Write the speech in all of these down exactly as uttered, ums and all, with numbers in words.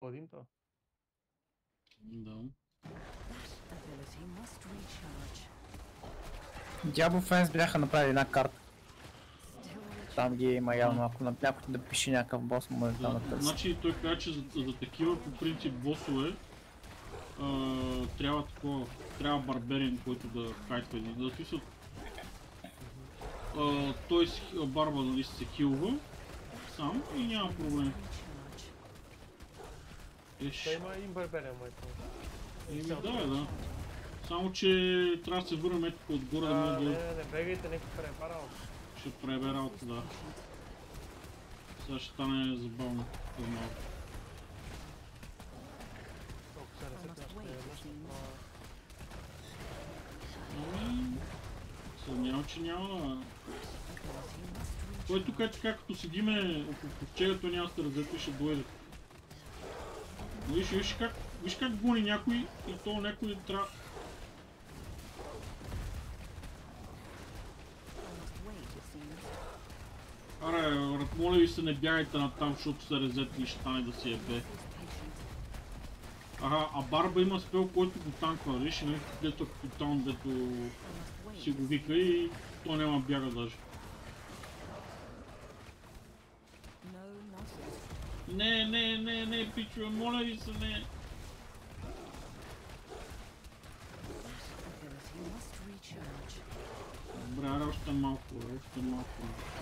ходим то. Да. Diablo Fans бяха направили една карта. Там ги има явно, ако на някой да пише някакъв бос, може да, Да, да търси. значи той каза, че за, за такива по принцип босове а, трябва такова, трябва барберин, който да кайтва един. Да смисъл, а, той с барба нали се хилва сам и няма проблем. Еш. Той има един барберен, майко. Еми да, да. Само че трябва да се върнем ето отгоре да А, мога не, да... не, не бегайте, нека пребара. Ще пребе работа, да. Сега ще стане забавно. За малко. Толкова се ресетна ще е нещо. Ами... Съмнявам, че няма да... Той тук е така, като седиме около ковчега, той няма да се разето и ще дойде. Виж, виж как, виж как гони някой и то някой трябва... Аре, моля ви се не бягайте натам, защото се резетли и ще стане да си ебе. Ага, а Барба има спел, който го танква, виж, не дето капитан, дето си го вика и то няма бяга даже. Не, не, не, не, пичове, моля ви се, не. Добре, аре още малко, още малко.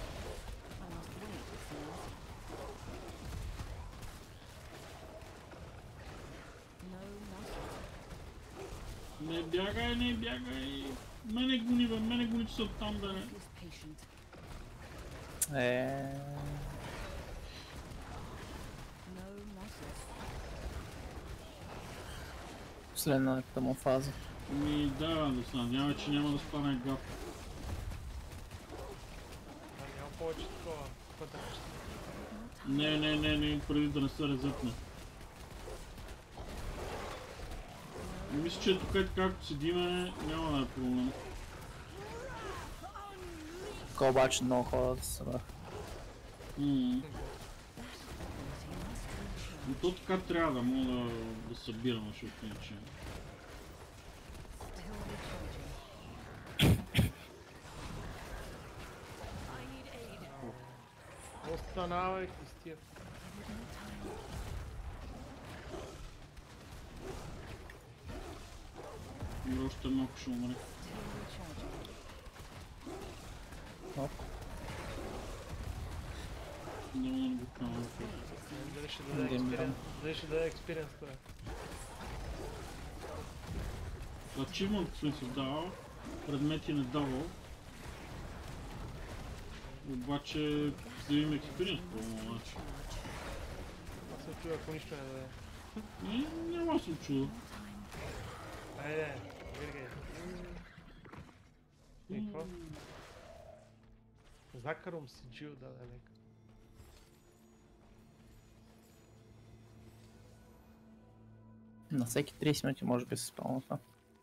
Не бягай, не бягай. Мене гони, бе, мене гони, че са там, бе. Е... Последната му фаза. Ми да, да се надява, че няма да стане гап. А, няма повече такова. Пътъкаща. Не, не, не, не, преди да не се резетне. Мисля, че тук е така, ако седиме, няма да е проблем. Тук обаче много хора да се събраха. Ммм. Но то така трябва да мога да, да събирам, защото иначе. Останавай, Кристия. Добре, още малко ще умре. Оп. Няма да го камера. Дали ще даде експириенс? Дали ще даде експириенс това? Achievement съм си дал, предмети не давал. Обаче да има експириенс по-моему начин. Аз се чуя, ако нищо не даде. Не, няма съм чул. Айде, виргай. И какво? Закаром си джил даде нека. На всеки трийсет минути може би се спълна това.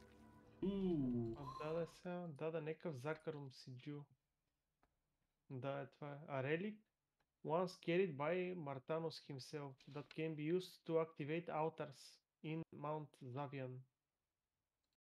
А даде сега, даде некъв Закаром си джил. Да, е това е. A relic once carried by Martanos himself that can be used to activate altars in Mount Zavian.